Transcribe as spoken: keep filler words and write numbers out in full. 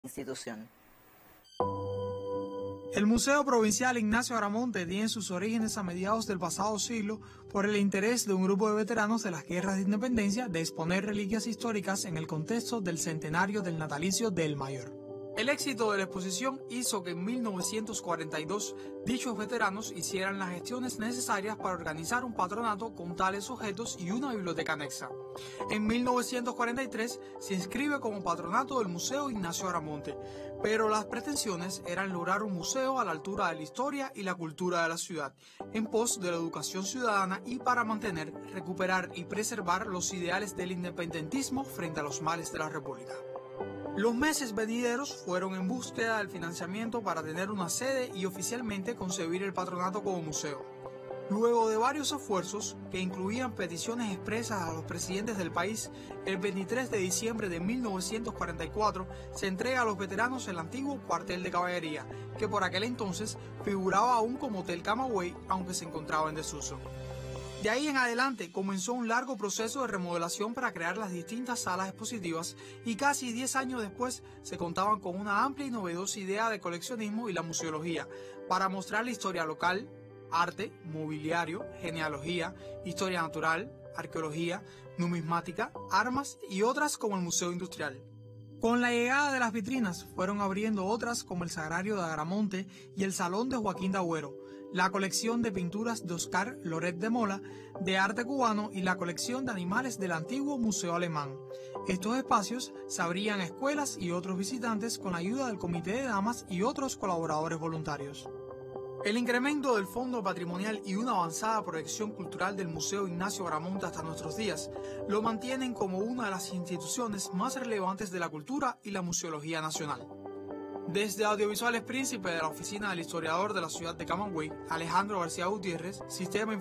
institución. El Museo Provincial Ignacio Agramonte tiene sus orígenes a mediados del pasado siglo por el interés de un grupo de veteranos de las guerras de independencia de exponer reliquias históricas en el contexto del centenario del natalicio del Mayor. El éxito de la exposición hizo que en mil novecientos cuarenta y dos dichos veteranos hicieran las gestiones necesarias para organizar un patronato con tales objetos y una biblioteca anexa. En mil novecientos cuarenta y tres se inscribe como patronato del Museo Ignacio Agramonte, pero las pretensiones eran lograr un museo a la altura de la historia y la cultura de la ciudad, en pos de la educación ciudadana y para mantener, recuperar y preservar los ideales del independentismo frente a los males de la República. Los meses venideros fueron en búsqueda del financiamiento para tener una sede y oficialmente concebir el patronato como museo. Luego de varios esfuerzos, que incluían peticiones expresas a los presidentes del país, el veintitrés de diciembre de mil novecientos cuarenta y cuatro se entrega a los veteranos el antiguo cuartel de caballería, que por aquel entonces figuraba aún como Hotel Camagüey, aunque se encontraba en desuso. De ahí en adelante comenzó un largo proceso de remodelación para crear las distintas salas expositivas y casi diez años después se contaban con una amplia y novedosa idea de coleccionismo y la museología para mostrar la historia local, arte, mobiliario, genealogía, historia natural, arqueología, numismática, armas y otras como el Museo Industrial. Con la llegada de las vitrinas fueron abriendo otras como el Sagrario de Agramonte y el Salón de Joaquín de Agüero, la colección de pinturas de Oscar Loret de Mola, de arte cubano y la colección de animales del antiguo Museo Alemán. Estos espacios se abrían a escuelas y otros visitantes con la ayuda del Comité de Damas y otros colaboradores voluntarios. El incremento del fondo patrimonial y una avanzada proyección cultural del Museo Ignacio Agramonte hasta nuestros días lo mantienen como una de las instituciones más relevantes de la cultura y la museología nacional. Desde Audiovisuales Príncipe de la Oficina del Historiador de la Ciudad de Camagüey, Alejandro García Gutiérrez, Sistema